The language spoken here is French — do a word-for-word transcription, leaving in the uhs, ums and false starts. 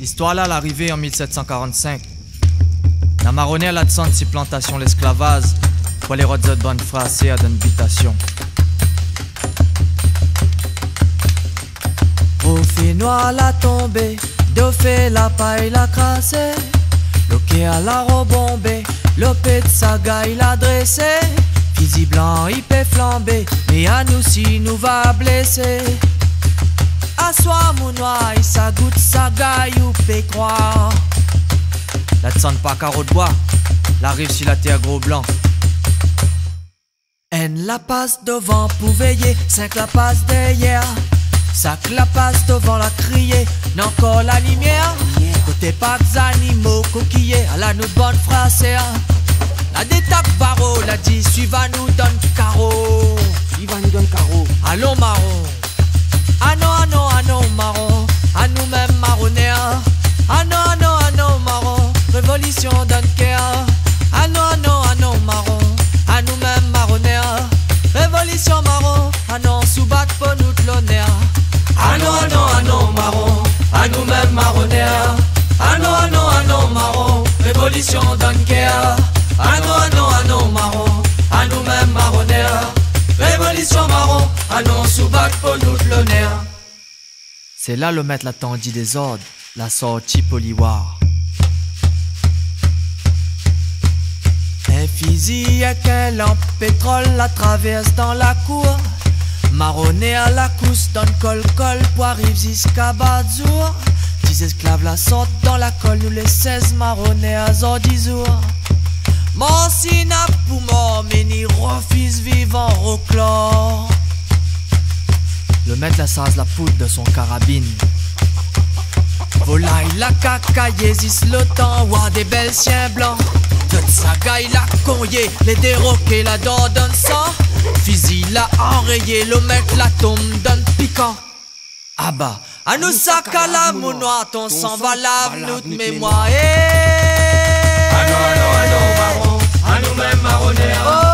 L'histoire là, l'arrivée en mille sept cent quarante-cinq. La marronnière à la descente si plantation l'esclavage, pour les rodzot bonne phrase à d'invitation. Au fait noir la tombée, d'au fait la paille la crassée, l'oké à la rebombée, l'opé de sa gaille la dressée, fusil blanc il peut flamber, mais à nous si nous va blesser. Assois mon noir, ça goûte sa gaille ou peut croire. La descente pas carreau de bois, l'arrive si la terre gros blanc. En la passe devant pour veiller, cinq la passe derrière. Sac la passe devant la crier, n'encore la lumière. Côté pas animaux coquillés, à la nous bonne phrase. La détape barreau, la dit suiva nous donne carreau. Suiva nous donne carreau. Allons marron. Ah non, ah non, ah non, marron. À nous-mêmes marronniers. Ah non, ah non, ah non, marron. Révolution Dunkerque. Ah non, ah non, ah non, marron. À nous-mêmes marronniers. Révolution marron. Ah non, sous-bat pour nous de l'honneur. Ah non, ah non, ah non, marron. À nous-mêmes marronniers. Ah non, ah non, ah non, marron. Révolution Dunkerque. Ah non, ah non, ah non, marron. À nous-mêmes marronniers. Révolution marron. Ah non, sous-bat pour nous de l'honneur. C'est là le maître l'attendit des ordres, la sortie poliwar. Un fusil avec un lampe pétrole la traverse dans la cour. Marronné à la cousse dans le col-col pour arriver jusqu'à Badzour. Dix esclaves la sortent dans la colle, nous les seize marronnés à Zordizour. Mon sinap pour mort, mais ni refuse vivant roclore. Le maître la sase la poudre de son carabine. Volaille la cacaille, zis le temps, ouah des belles chiens blancs. Toute sa gaille la cogné, les déroqués la dent donne sang. Fusil la enrayé, le mec la tombe donne piquant. Ah bah, à nous sac à la mounoir, ton sang va lave notre mémoire. Ah non, ah non, ah non, marron, à nous-mêmes marronniers.